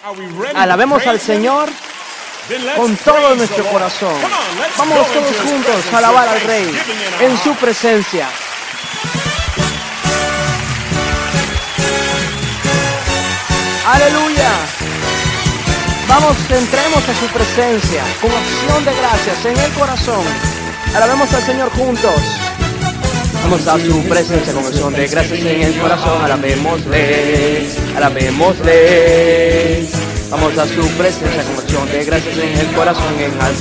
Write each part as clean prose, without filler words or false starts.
Alabemos al Señor con todo nuestro corazón. Vamos todos juntos a alabar al Rey en su presencia. Aleluya. Vamos, entremos a su presencia con acción de gracias en el corazón. Alabemos al Señor juntos. Vamos a su presencia con acción de gracias en el corazón. Alabémosle, alabémosle. Vamos a su presencia con acción de gracias en el corazón.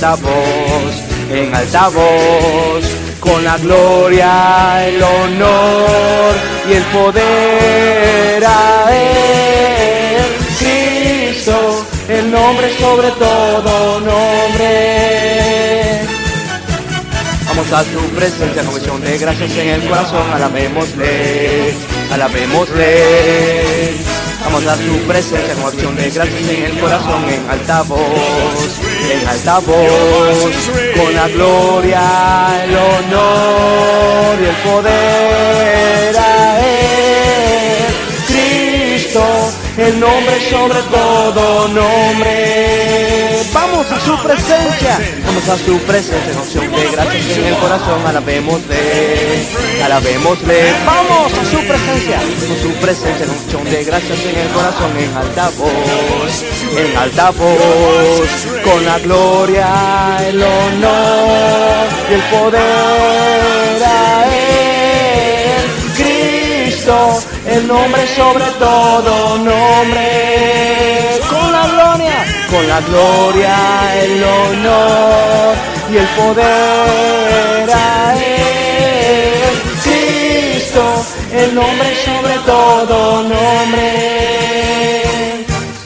En alta voz, con la gloria, el honor y el poder a Él. Cristo, el nombre sobre todo nombre. Vamos a su presencia con acción de gracias en el corazón. Alabémosle, alabémosle. Vamos a su presencia con acción de gracias en el corazón. En alta voz, con la gloria, el honor y el poder a Él. Cristo, el nombre sobre todo nombre. Vamos a su presencia, vamos a su presencia con acción de gracias en el corazón. Alabémosle, alabémosle. Vamos a su presencia, con su presencia con acción de gracias en el corazón. En alta voz, con la gloria, el honor y el poder a Él. Cristo, el nombre sobre todo nombre. Con la gloria, el honor y el poder a Él. Cristo, el nombre sobre todo nombre.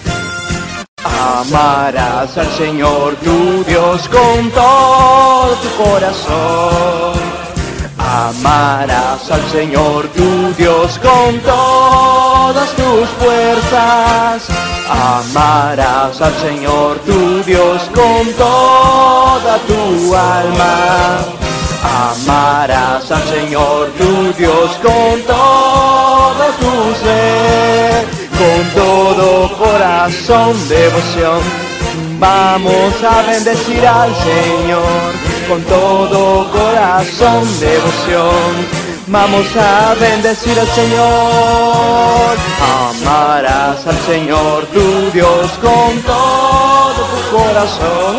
Amarás al Señor tu Dios con todo tu corazón. Amarás al Señor tu Dios con todas tus fuerzas. Amarás al Señor tu Dios con toda tu alma. Amarás al Señor tu Dios con todo tu ser. Con todo corazón, devoción, vamos a bendecir al Señor. Con todo corazón, devoción, vamos a bendecir al Señor. Amarás al Señor tu Dios con todo tu corazón.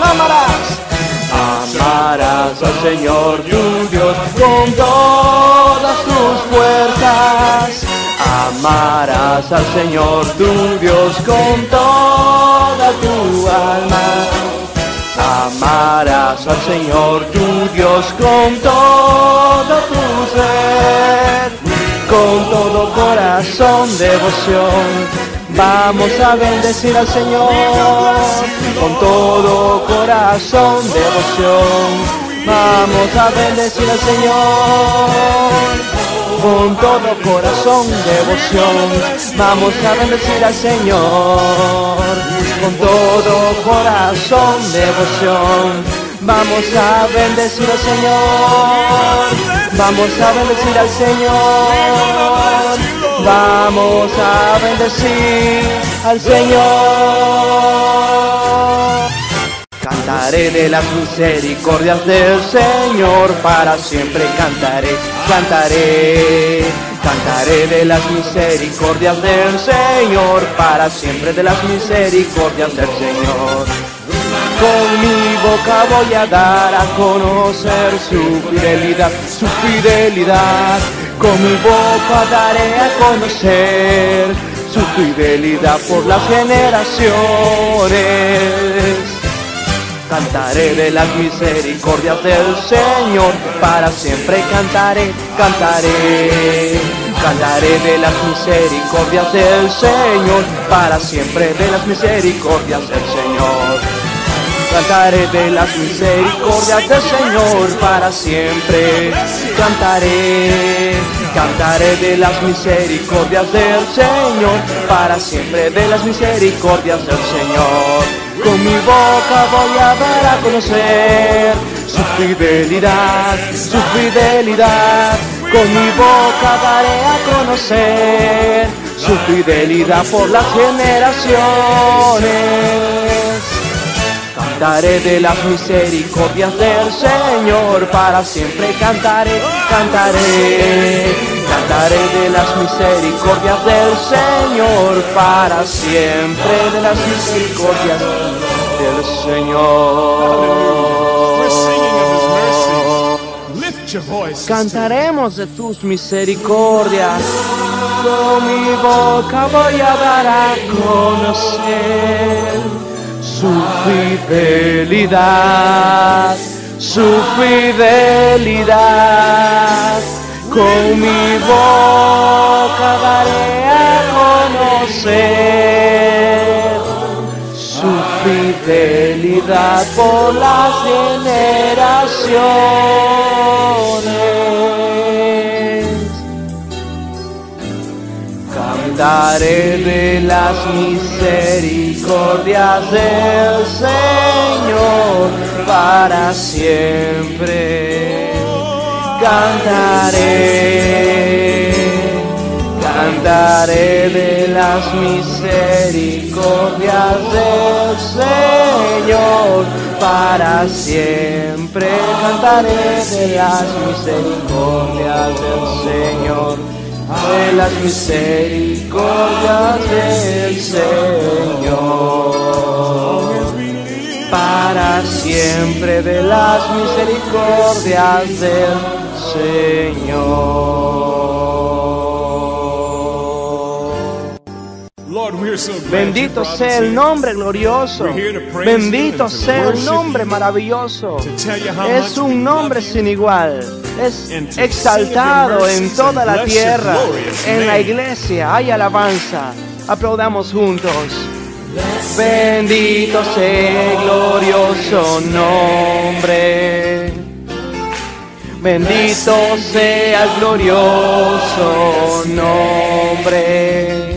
Amarás al Señor tu Dios con todas tus fuerzas. Amarás al Señor tu Dios con toda tu alma. Amarás al Señor tu Dios con todo tu ser. Con todo corazón, devoción, vamos a bendecir al Señor. Con todo corazón, devoción, vamos a bendecir al Señor. Con todo corazón, devoción, vamos a bendecir al Señor. Con todo corazón, devoción, vamos a bendecir al Señor. Vamos a bendecir al Señor. Vamos a bendecir al Señor. Cantaré de las misericordias del Señor, para siempre cantaré, cantaré. Cantaré de las misericordias del Señor, para siempre de las misericordias del Señor. Con mi boca voy a dar a conocer su fidelidad, su fidelidad. Con mi boca daré a conocer su fidelidad por las generaciones. Cantaré de las misericordias del Señor, para siempre cantaré, cantaré. Cantaré de las misericordias del Señor, para siempre de las misericordias del Señor. Cantaré de las misericordias del Señor, para siempre cantaré. Cantaré de las misericordias del Señor, para siempre de las misericordias del Señor. Con mi boca voy a dar a conocer su fidelidad, su fidelidad. Con mi boca daré a conocer su fidelidad por las generaciones. Cantaré de las misericordias del Señor, para siempre cantaré, cantaré. Cantaré de las misericordias del Señor, para siempre de las misericordias del Señor. Cantaremos de tus misericordias, con mi boca voy a dar a conocer su fidelidad, su fidelidad. Con mi boca daré a conocer su fidelidad por las generaciones. Cantaré de las misericordias del Señor para siempre. Cantaré de las misericordias del Señor para siempre. Cantaré de las misericordias del Señor, de las misericordias del Señor. Para siempre de las misericordias del Señor. Bendito sea el nombre glorioso, bendito sea el nombre maravilloso. Es un nombre sin igual, es exaltado en toda la tierra. En la iglesia hay alabanza. Aplaudamos juntos. Bendito sea el glorioso nombre. Bendito sea el glorioso nombre.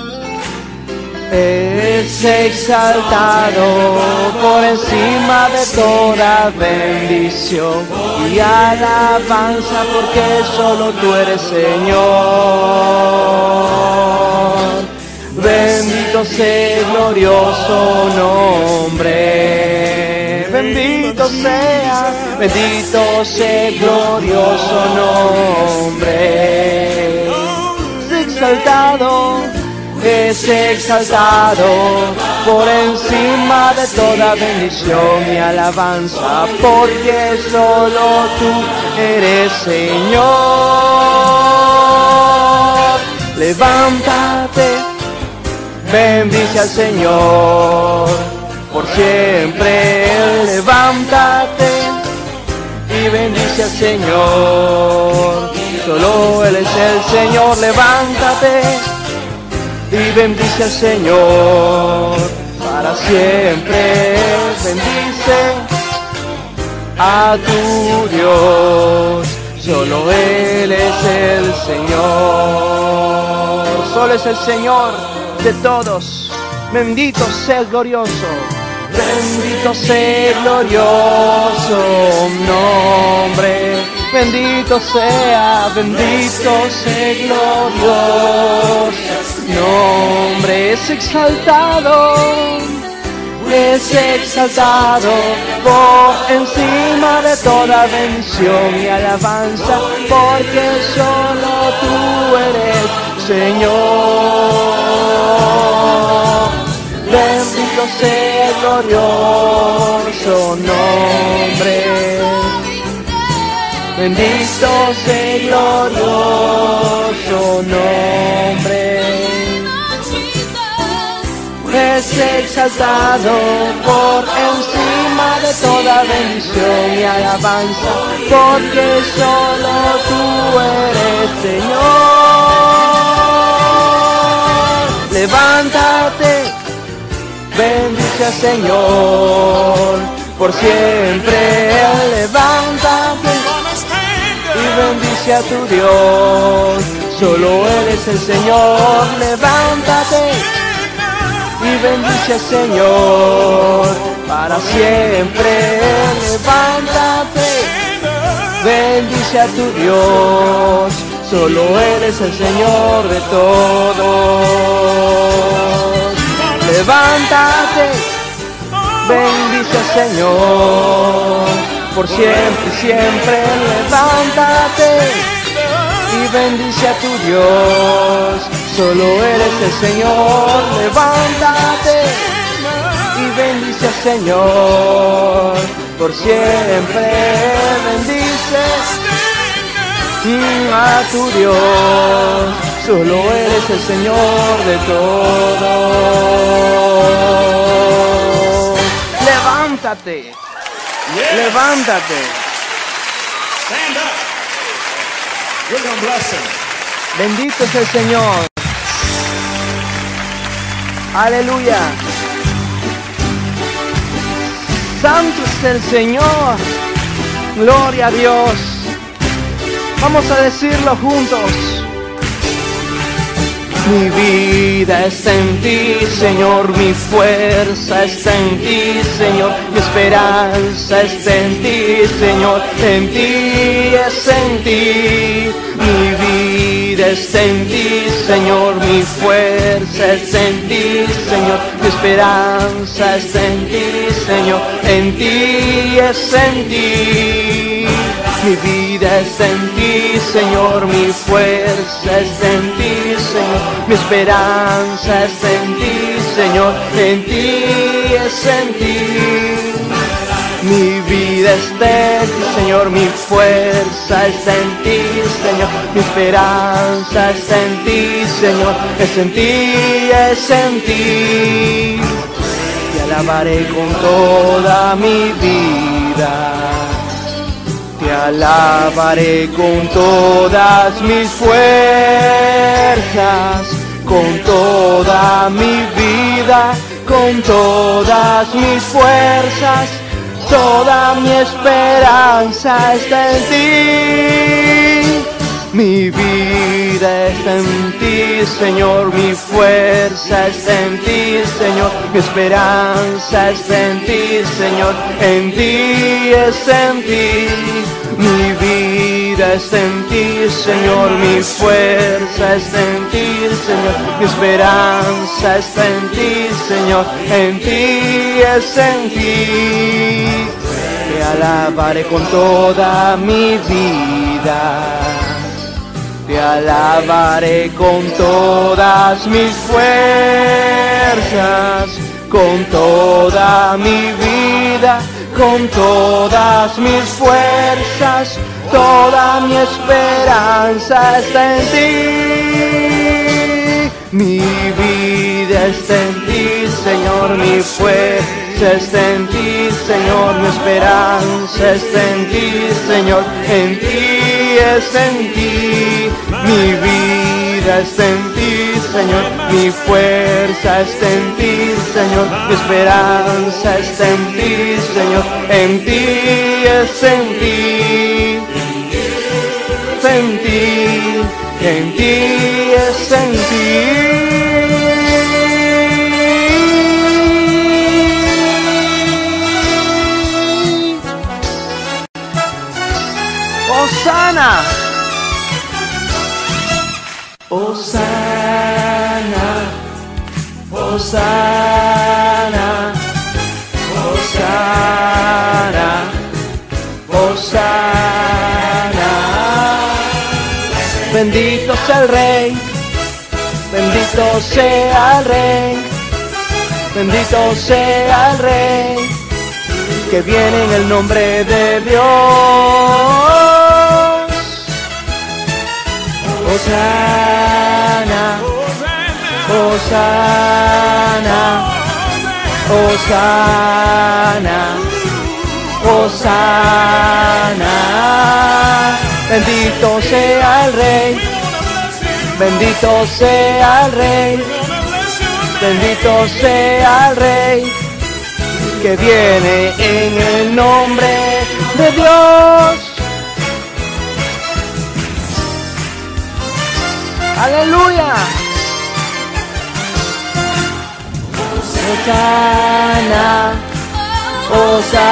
Es exaltado por encima de toda bendición y alabanza, porque solo tú eres Señor. Bendito sea el glorioso nombre. Bendito sea el glorioso nombre. Es exaltado por encima de toda bendición y alabanza, porque solo tú eres Señor. Levántate, bendice al Señor por siempre. Levántate y bendice al Señor. Solo Él es el Señor. Levántate y bendice al Señor para siempre. Bendice a tu Dios. Solo Él es el Señor. Solo es el Señor de todos. Bendito sea el glorioso. Bendito sea el glorioso nombre. Bendito sea el glorioso nombre. Es exaltado por encima de toda bendición y alabanza, porque solo tú eres Señor. Bendito sea el glorioso nombre. Bendito sea el glorioso nombre. Es exaltado por encima de toda bendición y alabanza, porque solo tú eres Señor. Levántate, bendice al Señor por siempre. Levántate y bendice a tu Dios. Solo Él es el Señor. Levántate y bendice al Señor para siempre. Levántate, bendice a tu Dios. solo Él es el Señor de todos. Levántate, bendice al Señor, por siempre y siempre. Levántate y bendice a tu Dios, solo Él es el Señor. Levántate y bendice al Señor, por siempre. Bendice a tu Dios, solo Él es el Señor de todos. Levántate, levántate. Stand up. We're gonna bless him. Bendito es el Señor. Aleluya. Santo es el Señor. Gloria a Dios. Vamos a decirlo juntos. Mi vida está en ti, Señor, mi fuerza está en ti, Señor, mi esperanza está en ti, Señor, en ti es en ti. Mi vida está en ti, Señor, mi fuerza está en ti, Señor, mi esperanza está en ti, Señor, en ti es en ti. Mi vida está en ti, Señor, mi fuerza está en ti, Señor, mi esperanza está en ti, Señor, en ti es en ti. Mi vida está en ti, Señor, mi fuerza está en ti, Señor, mi esperanza está en ti, Señor, es en ti, es en ti. Te alabaré con toda mi vida. Te alabaré con todas mis fuerzas, con toda mi vida, con todas mis fuerzas, toda mi esperanza está en ti. Mi vida está en ti, Señor, mi fuerza está en ti, Señor, mi esperanza está en ti, Señor, en ti es en ti. Mi vida está en ti, Señor, mi fuerza está en ti, Señor, mi esperanza está en ti, Señor, en ti es en ti. Te alabaré con toda mi vida. Te alabaré con todas mis fuerzas, con toda mi vida, con todas mis fuerzas, toda mi esperanza está en ti. Mi vida está en ti, Señor, mi fuerza está en ti, Señor, mi esperanza está en ti, Señor, en ti es en ti. Mi vida está en ti, Señor, mi fuerza está en ti, Señor, mi esperanza está en ti, Señor, en ti es en ti. En ti, en ti es en ti. Hosana, Hosana, Hosana, Hosana, Hosana. Bendito sea el Rey, bendito sea el Rey, bendito sea el Rey, que viene en el nombre de Dios. Hosana, Hosana, Hosana, Hosana. Bendito sea el Rey, bendito sea el Rey, bendito sea el Rey, que viene en el nombre de Dios. Aleluya. Hosana,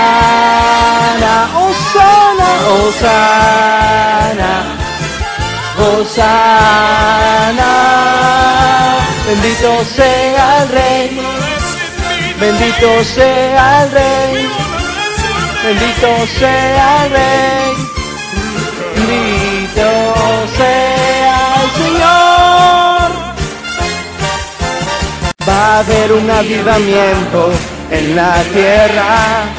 Hosana, Hosana, Hosana, Hosana, bendito sea el Rey, bendito sea el Rey, bendito sea el Rey, bendito sea el Señor. Va a haber un avivamiento en la tierra,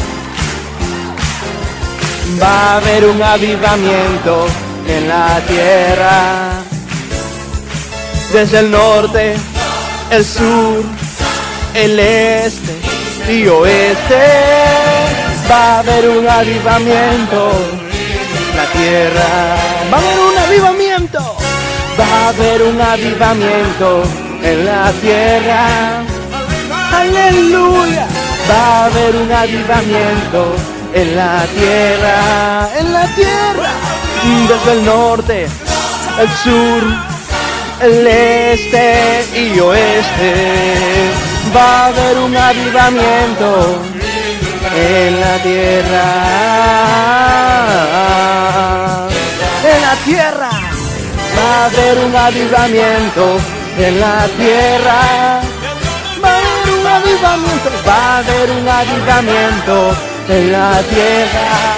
va a haber un avivamiento en la tierra. Desde el norte, el sur, el este y oeste, va a haber un avivamiento en la tierra. Va a haber un avivamiento, va a haber un avivamiento en la tierra. Aleluya, va a haber un avivamiento en la tierra, en la tierra. Desde el norte, el sur, el este y oeste, va a haber un avivamiento en la tierra. En la tierra va a haber un avivamiento en la tierra. Va a haber un avivamiento, va a haber un avivamiento en la tierra.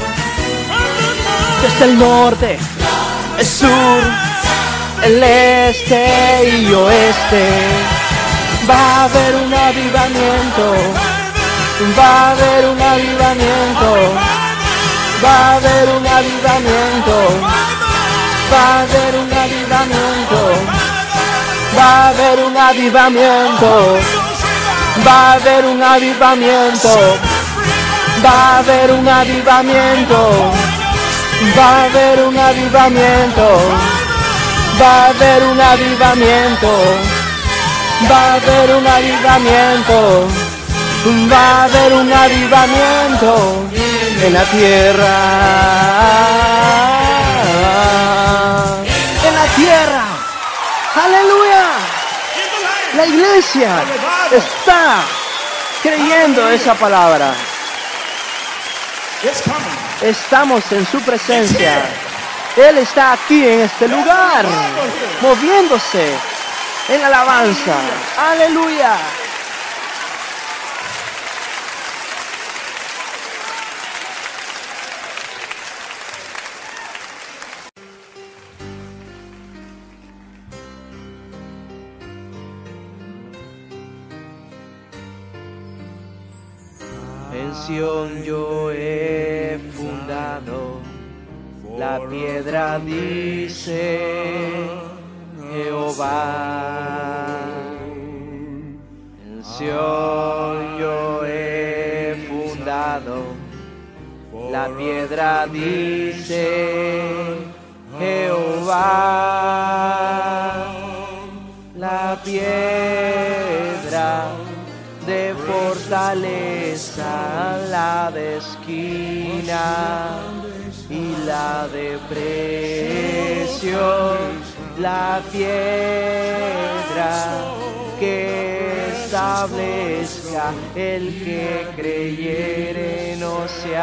Desde el norte, el sur, el este y oeste, va a haber un avivamiento, va a haber un avivamiento, va a haber un avivamiento, va a haber un avivamiento, va a haber un avivamiento, va a haber un avivamiento, va a haber un avivamiento, va a haber un avivamiento, va a haber un avivamiento, va a haber un avivamiento, va a haber un avivamiento en la tierra, en la tierra. Aleluya. La iglesia está creyendo esa palabra. Estamos en su presencia. Él está aquí en este lugar, moviéndose en alabanza. Aleluya. En Sión yo he fundado, la piedra dice Jehová. En Sión yo he fundado, la piedra dice Jehová. La piedra de fortaleza, la de esquina y la de precio, la piedra que establezca, el que creyere no se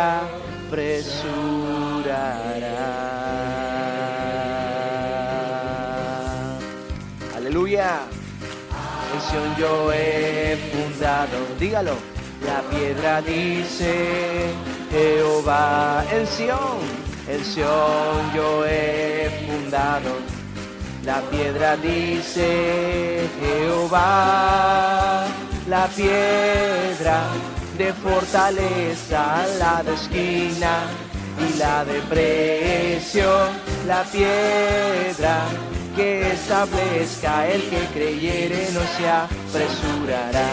apresurará. Aleluya. En Sión yo he fundado, dígalo, la piedra dice Jehová. En Sión yo he fundado, la piedra dice Jehová. La piedra de fortaleza, la de esquina y la de precio, la piedra que establezca, el que creyere no se apresurará.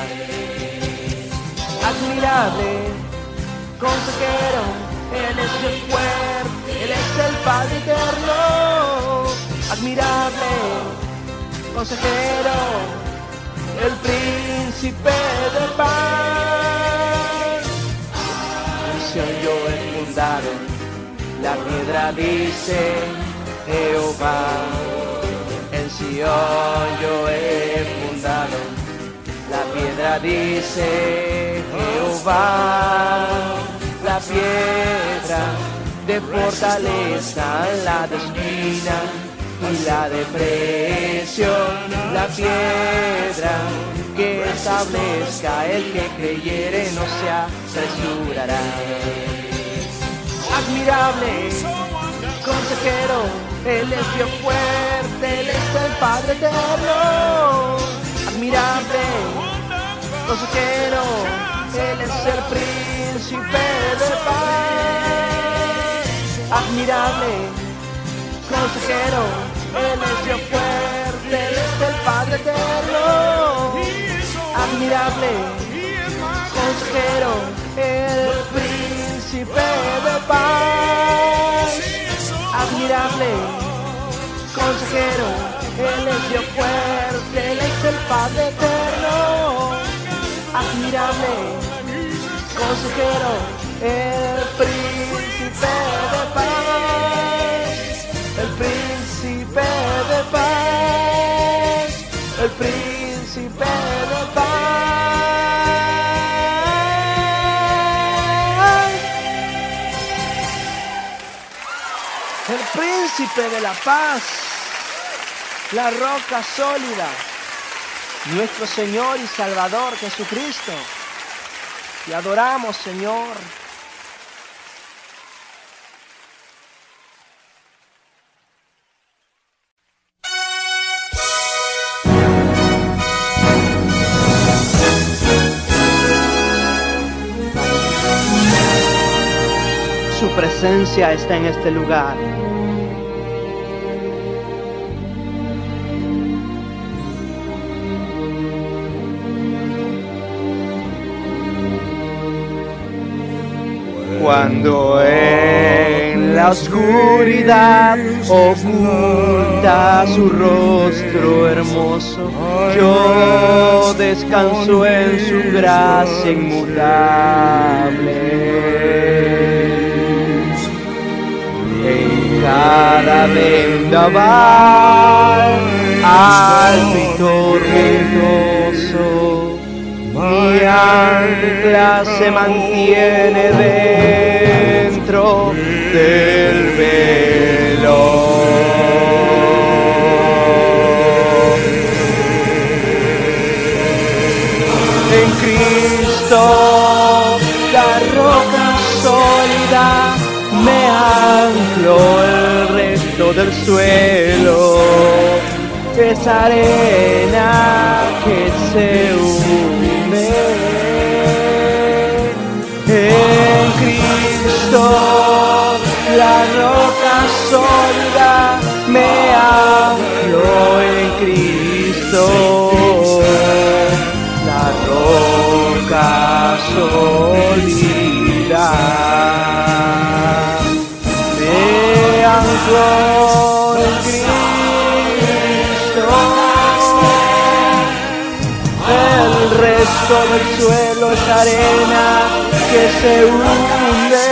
Admirable consejero, Él es el fuerte, Él es el Padre eterno. Admirable consejero, el príncipe de paz. En Sión yo he fundado, la piedra dice Jehová. En Sión yo he fundado, la piedra dice Jehová. La piedra de fortaleza, la de esquina y la de precio, la piedra que establezca el que creyere no se apresurará. Admirable consejero, Él es Dios fuerte, Él es el Padre eterno. Admirable consejero, Él es el príncipe de paz. Admirable consejero, Él es Dios fuerte, Él es el Padre eterno. Admirable consejero, el príncipe de paz. Admirable consejero, Él es Dios fuerte, Él es el Padre eterno. Admirable consejero, el príncipe de paz. El príncipe de paz, el príncipe de paz. El príncipe de la paz, la roca sólida, nuestro Señor y Salvador Jesucristo. Te adoramos, Señor. Su presencia está en este lugar. Cuando en la oscuridad oculta su rostro hermoso, yo descanso en su gracia inmutable. En cada vendaval alto y tormentoso, mi ancla se mantiene dentro del velo. En Cristo, la roca sólida, me anclo el resto del suelo. Esa arena que se hunde en Cristo, la roca sólida, me anclo en Cristo, la roca sólida, me anclo en Cristo. El resto del suelo es arena que se hunde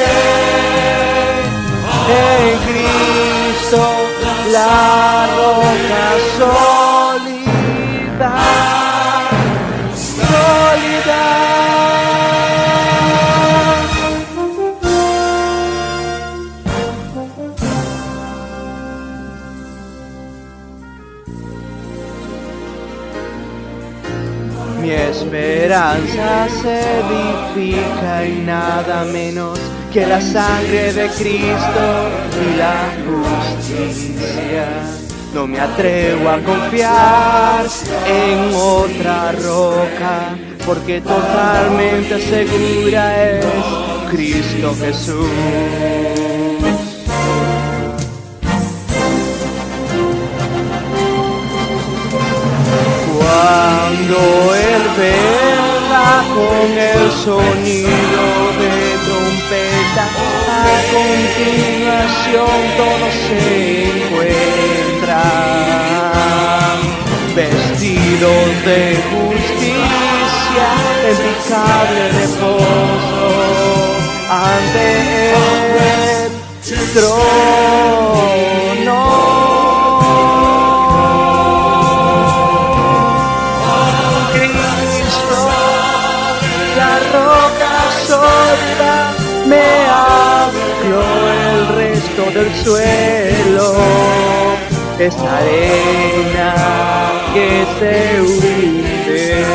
en Cristo, la roca sólida, sólida. Mi esperanza se edifica en nada menos que la sangre de Cristo y la justicia. No me atrevo a confiar en otra roca, porque totalmente segura es Cristo Jesús. Cuando Él venga con el sonido de trompeta, a continuación todos se encuentran vestidos de justicia, en impecable reposo ante el trono. Me anclo el resto del suelo esa arena que se hunde.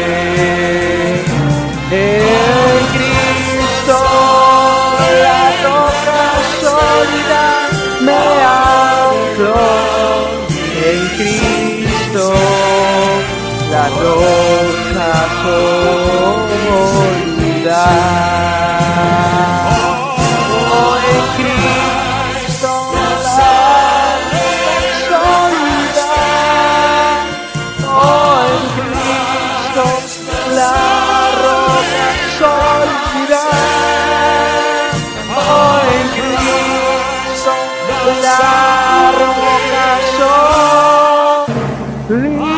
En Cristo la roca sólida me ancló. En Cristo la roca sólida. Oh, en Cristo la roca sólida. Oh, en Cristo la roca sólida. Oh, en Cristo la roca sólida.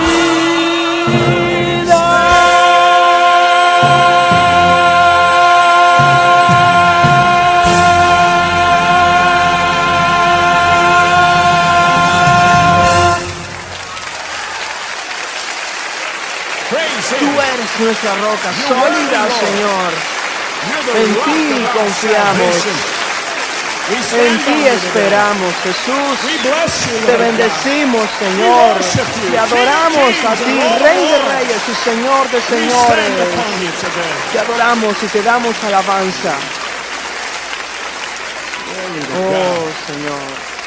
Nuestra roca sólida, Señor. En ti confiamos. En ti esperamos, Jesús. Te bendecimos, Señor. Te adoramos a ti, Rey de Reyes y Señor de Señores. Te adoramos y te damos alabanza. Oh, Señor.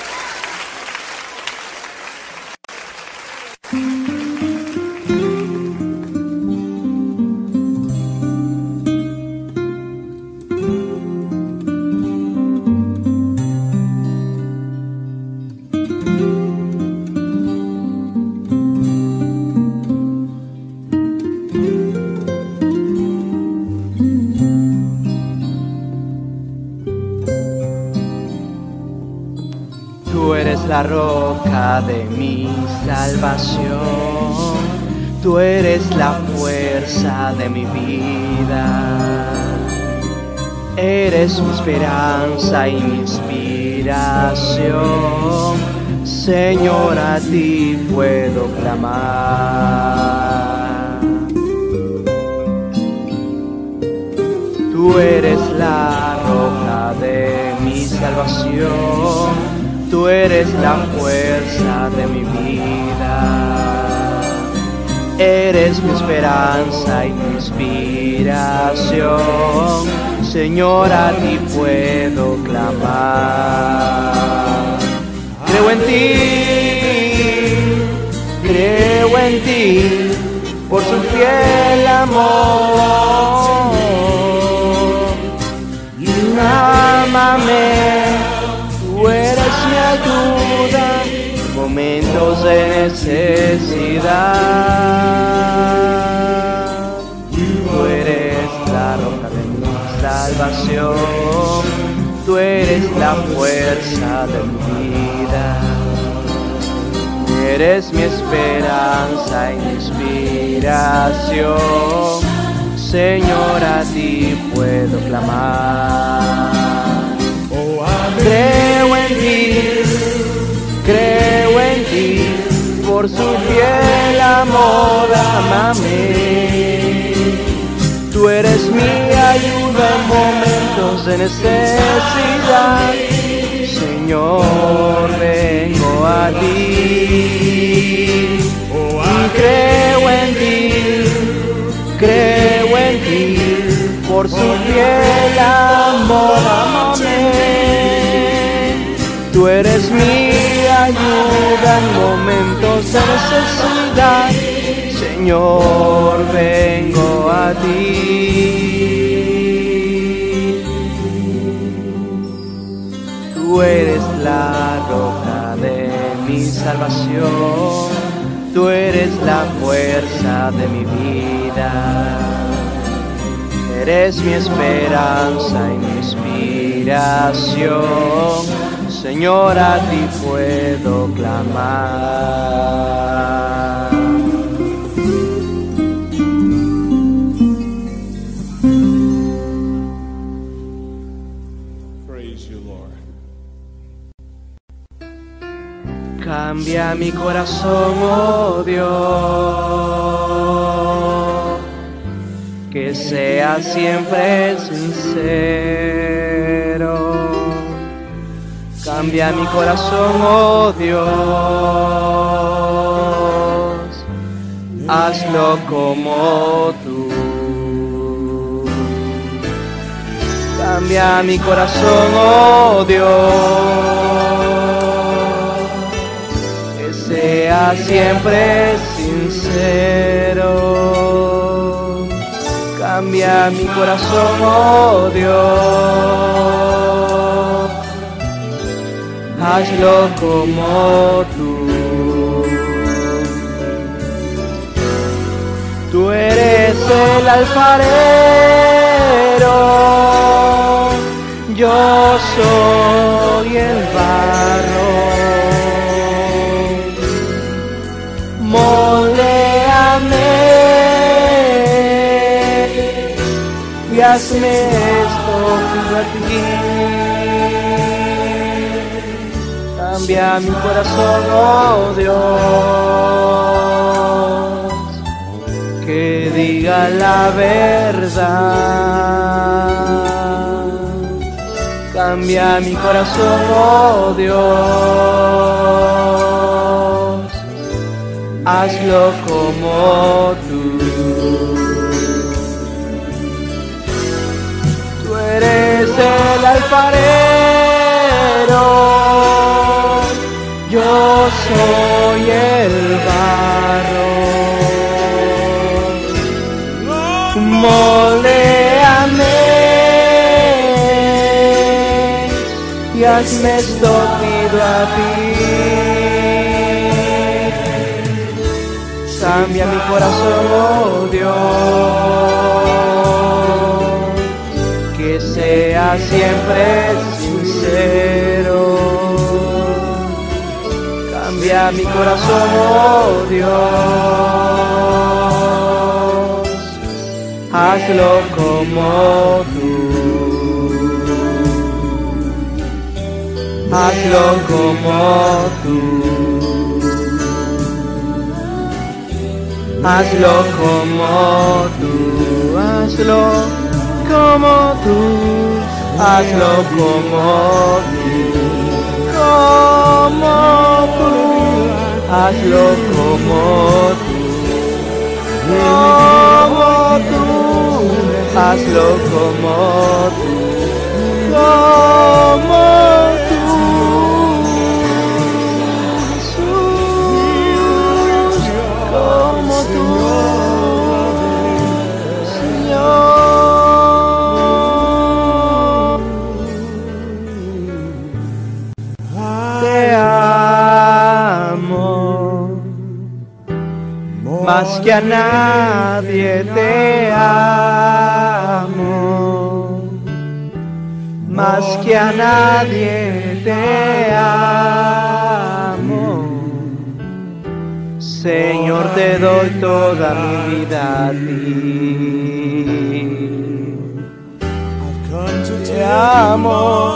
Tú eres la roca de mi salvación, tú eres la fuerza de mi vida, eres mi esperanza y mi inspiración, Señor, a ti puedo clamar. Tú eres la roca de mi salvación, tú eres la fuerza de mi vida, eres mi esperanza y mi inspiración, Señor, a ti puedo clamar. Creo en ti, por su fiel amor, y ámame. Tú eres mi ayuda en momentos de necesidad. Tú eres la roca de mi salvación, tú eres la fuerza de mi vida, eres mi esperanza y mi inspiración, Señor, a ti puedo clamar. Creo en ti, por su fiel amor, ámame. Tú eres mi ayuda en momentos de necesidad, Señor, vengo a ti. Y creo en ti, por su fiel amor, ámame. Tú eres mi ayuda en momentos de necesidad, Señor, vengo a ti. Tú eres la roca de mi salvación, tú eres la fuerza de mi vida, eres mi esperanza y mi inspiración, Señor, a ti puedo clamar. Praise you, Lord. Cambia mi corazón, oh Dios, que sea siempre sincero. Cambia mi corazón, oh Dios, hazlo como tú. Cambia mi corazón, oh Dios, que sea siempre sincero. Cambia mi corazón, oh Dios, hazlo como tú. Tú eres el alfarero, yo soy el barro. Moléame y hazme esto junto a ti. Cambia mi corazón, oh Dios, que diga la verdad. Cambia mi corazón, oh Dios, hazlo como tú. Tú eres el alfarero, yo soy el barro. Moléame y hazme escogido a ti. Cambia mi corazón, oh Dios, que sea siempre sincero. Cambia mi corazón, oh Dios, hazlo como tú. Hazlo como tú. Hazlo como tú. Hazlo como tú. Hazlo como tú. Como tú. Hazlo como tú. Como tú. Hazlo como tú. Como tú. Jesús, como tú, Señor. Te amo más que a nadie, te amo más que a nadie, te amo. Señor, te doy toda mi vida a ti. Te amo,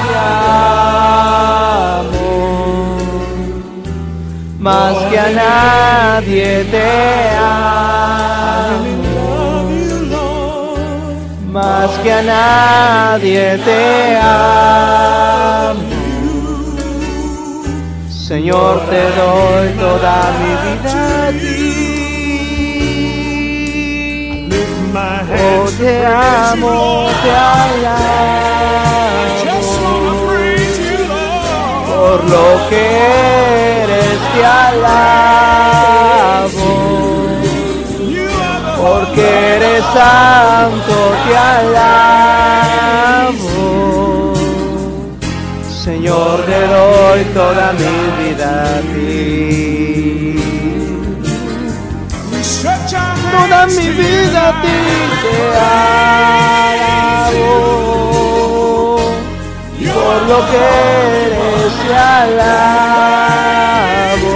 más que a nadie, te amo. Más que a nadie, te amo. Señor, te doy toda mi vida a ti. Oh, te amo, te alabo. Por lo que eres, te alabo. Porque eres santo, te alabo. Señor, te doy toda mi vida a ti. Toda mi vida a ti te alabo. Por lo que eres, te alabo.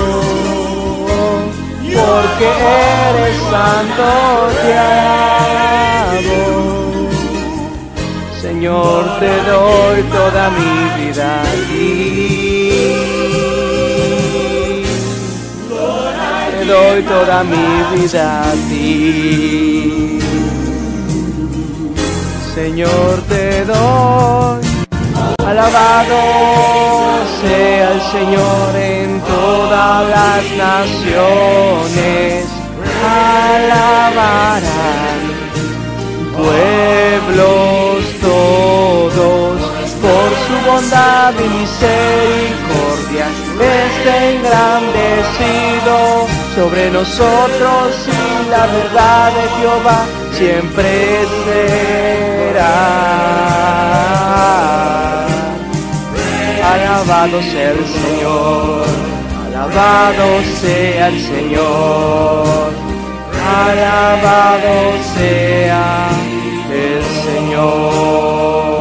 Porque eres santo, te alabo. Señor, te doy toda mi vida a ti. Te doy toda mi vida a ti. Señor, te doy alabado. Señor en todas las naciones, alabarán pueblos todos, por su bondad y misericordia está engrandecido sobre nosotros, y la verdad de Jehová siempre será. Alabado sea el Señor, alabado sea el Señor, alabado sea el Señor.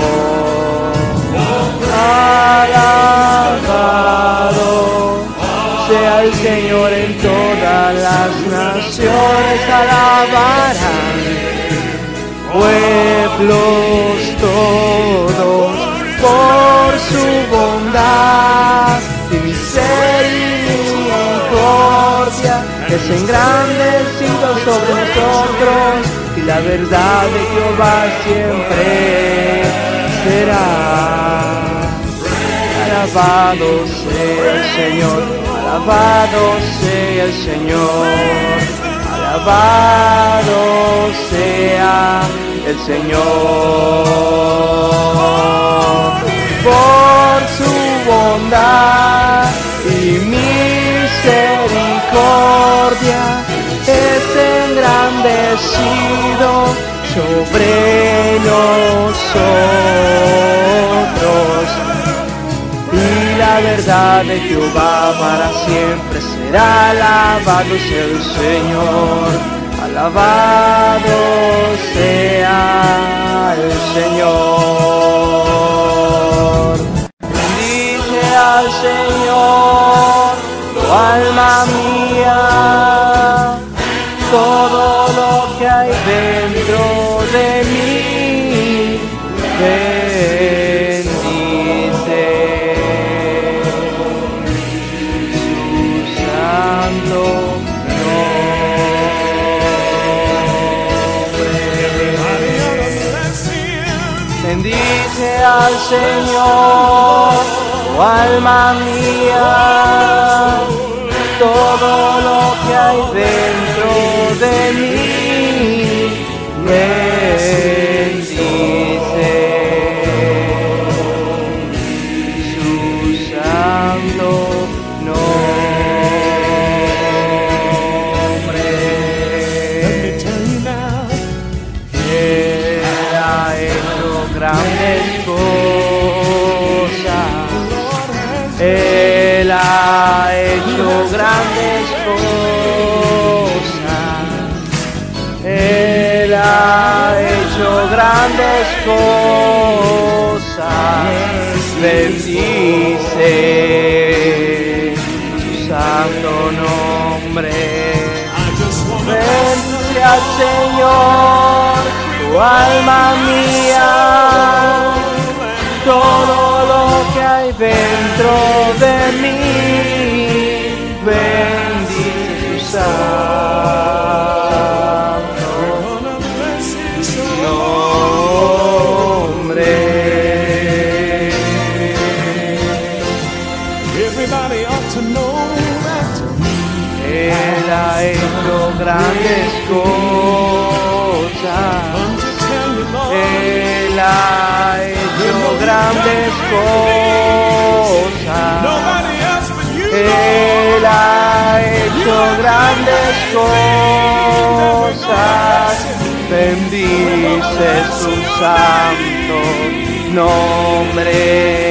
Alabado sea el Señor en todas las naciones, alabarán pueblos todos por su bondad y misericordia, es engrandecido sobre nosotros, y la verdad de Jehová siempre será. Alabado sea el Señor, alabado sea el Señor, alabado sea el Señor. Por su bondad y misericordia es engrandecido sobre nosotros, y la verdad de Jehová para siempre será. Alabado sea el Señor, alabado sea el Señor. Bendice al Señor, oh alma mía, todo lo que hay dentro de mí. Bendice su santo nombre. Bendice al Señor, oh alma mía, todo lo que hay dentro de mí. Bendice su santo nombre. Él ha hecho grandes cosas. Él ha hecho grandes cosas. Él ha hecho grandes cosas. Bendice su santo nombre. Bendice al Señor, tu alma mía, todo lo que hay dentro de mí. Bendice su santo nombre. Everybody ought to know that Él ha hecho grandes cosas. Él ha hecho grandes cosas. Él ha hecho grandes cosas. Bendice su santo nombre.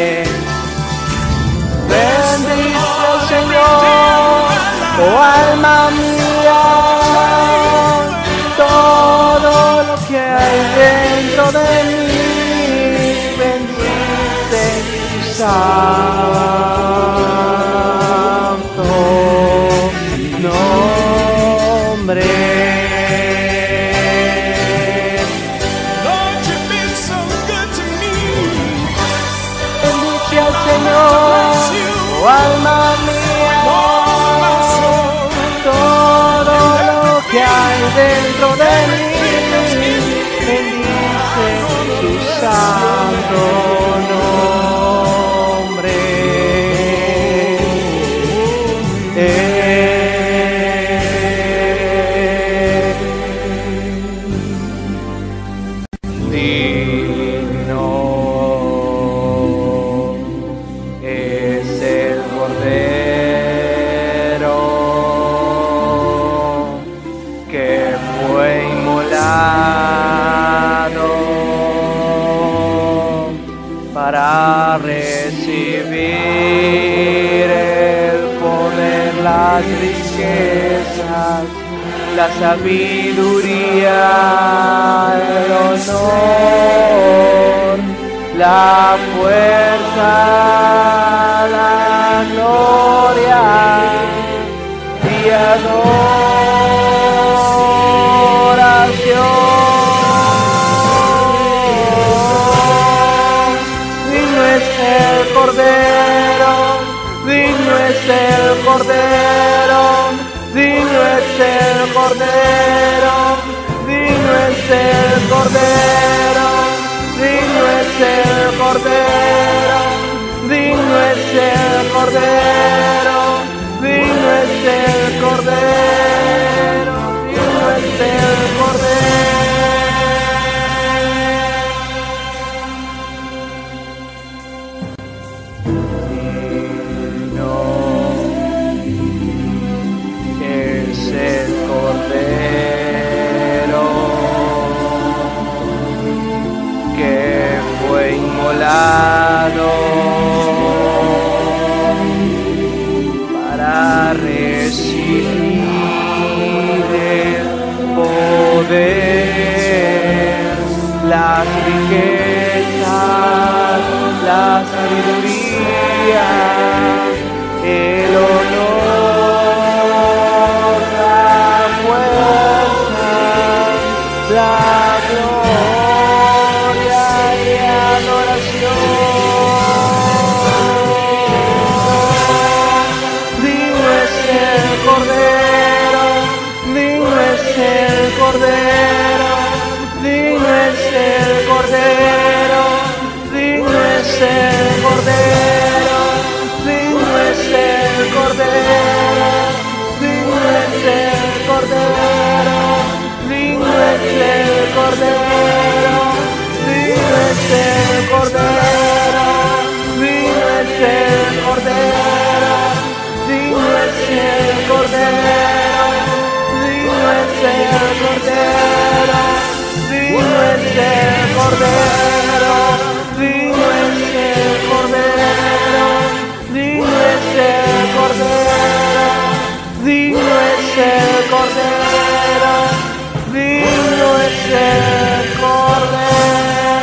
Bendice al Señor, oh alma mía, todo lo que hay dentro de mí. Bendice su santo nombre. Lord, you've been so good to me. Bendice al Señor, oh alma mía, todo lo que hay dentro de mí. Bendice su santo nombre. las riquezas, la sabiduría, el honor, la fuerza, la gloria y adoración. Digno es el Cordero, digno es el Cordero, digno es el Cordero, digno es el Cordero, digno es el Cordero, digno es el Cordero, digno es el Cordero, digno es el Cordero. Es el Cordero que fue inmolado para recibir el poder, las riquezas, la sabiduría, el honor, la gloria y adoración. Digno es el Cordero, digno es el Cordero, digno es el Cordero, digno es el Cordero, digno es el Cordero, digno es el Cordero, digno es el Cordero, digno es el Cordero, digno es el Cordero, digno es el Cordero, digno es el Cordero, digno es el Cordero, digno es el Cordero, digno es el Cordero, digno es el Cordero, digno es el Cordero.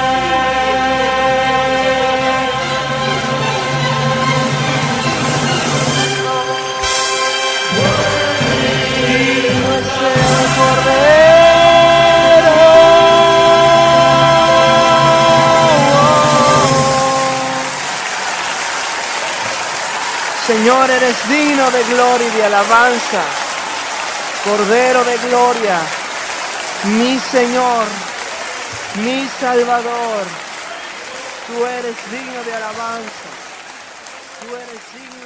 Digno es el Cordero. Señor, eres digno de gloria y de alabanza, Cordero de gloria, mi Señor, mi Salvador. Tú eres digno de alabanza, tú eres digno